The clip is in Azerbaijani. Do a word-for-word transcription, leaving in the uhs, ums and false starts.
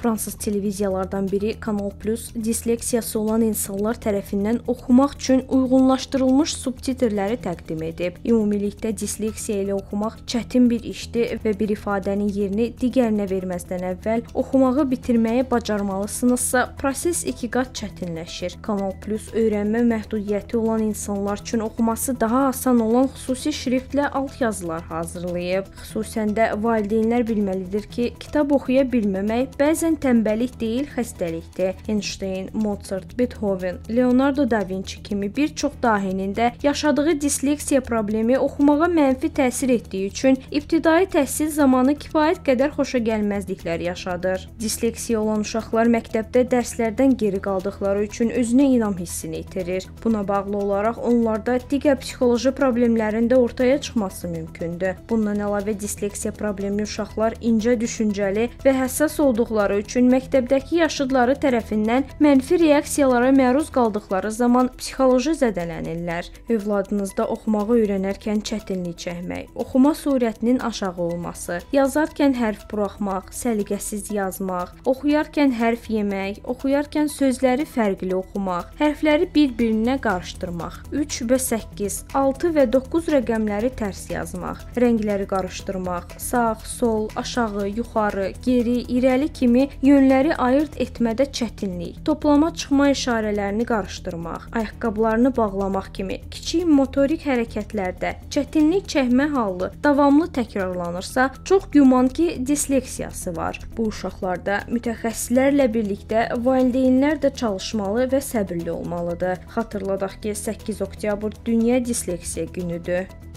Fransız televiziyalardan biri Kanal Plus disleksiyası olan insanlar tərəfindən oxumaq üçün uyğunlaşdırılmış subtitrləri təqdim edib. Ümumilikdə disleksiya ilə oxumaq çətin bir işdir və bir ifadənin yerini digərinə verməzdən əvvəl oxumağı bitirməyi bacarmalısınızsa, proses iki qat çətinləşir. Kanal Plus öyrənmə məhdudiyyəti olan insanlar üçün oxuması daha asan olan xüsusi şriftlə altyazılar hazırlayıb. Xüsusən də valideynlər bilməlidir ki, kitab oxuya bilməmək bəzən tənbəllik deyil, xəstəlikdir. Einstein, Mozart, Beethoven, Leonardo da Vinci kimi bir çox dahinin də yaşadığı disleksiya problemi oxumağa mənfi təsir etdiyi üçün ibtidai təhsil zamanı kifayət qədər xoşagəlməzliklər yaşadır. Disleksiya olan uşaqlar məktəbdə dərslərdən geri qaldıqları üçün özünə inam hissini itirir. Buna bağlı olaraq onlarda digər psixoloji problemlərin də ortaya çıxması mümkündür. Bundan əlavə disleksiya problemli uşaqlar incə düşüncəli və həssas olduqları üçün məktəbdəki yaşıdları tərəfindən mənfi reaksiyalara məruz qaldıqları zaman psixoloji zədələnirlər. Övladınızda oxumağı öyrənərkən çətinlik çəkmək, oxuma surətinin aşağı olması, yazarkən hərf buraxmaq, səliqəsiz yazmaq, oxuyarkən hərf yemək, oxuyarkən sözləri fərqli oxumaq, hərfləri bir-birinə qarışdırmaq, üç və səkkiz, altı və doqquz rəqəmləri tərs yazmaq, rəngləri qarışdırmaq, sağ, sol, aşağı, yuxarı, geri, irəli kimi yönləri ayırd etmədə çətinlik, toplama çıxma işarələrini qarışdırmaq, ayaqqabılarını bağlamaq kimi kiçik motorik hərəkətlərdə çətinlik çəkmə halı davamlı təkrarlanırsa, çox güman ki, disleksiyası var. Bu uşaqlarda mütəxəssislərlə birlikdə valideynlər də çalışmalı və səbirli olmalıdır. Xatırladaq ki, səkkiz oktyabr Dünya Disleksiya günüdür.